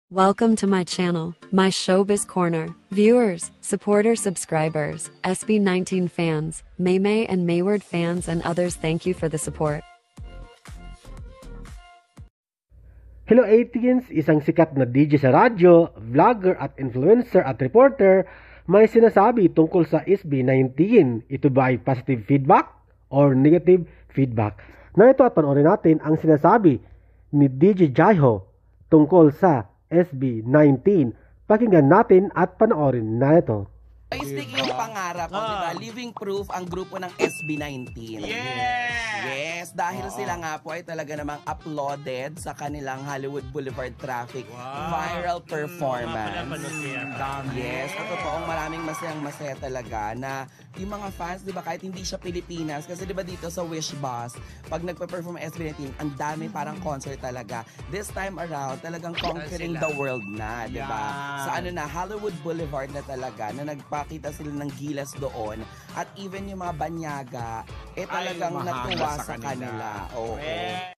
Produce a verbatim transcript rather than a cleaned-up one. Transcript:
Welcome to my channel, my Showbiz Corner. Viewers, supporters, subscribers, S B nineteen fans, Maymay and Mayward fans and others, thank you for the support. Hello eighteens, isang sikat na D J sa radyo, vlogger at influencer at reporter, may sinasabi tungkol sa S B nineteen. Ito ba ay positive feedback or negative feedback? Na ito at panoorin natin ang sinasabi ni D J Jaiho tungkol sa S B nineteen. Pakinggan natin at panoorin na ito. Stick yung pangarap ko, Ah. diba? Living proof ang grupo ng S B nineteen. Yes! Yes, dahil sila nga po ay talaga namang uploaded sa kanilang Hollywood Boulevard Traffic Wow. viral performance. Mm, Yes, at totoong maraming masayang masaya talaga na yung mga fans, di ba, kahit hindi siya Pilipinas, kasi di ba dito sa Wish Bus, pag nagpe-perform ang S B nineteen, ang dami parang concert talaga. This time around, talagang conquering sila. the world na, di ba? Yan. Sa ano na, Hollywood Boulevard na talaga, na nagpakita sila ng gilas doon, at even yung mga banyaga, eh talagang mahanga natuwa sa sa kanila. kanila. Oo. Eh,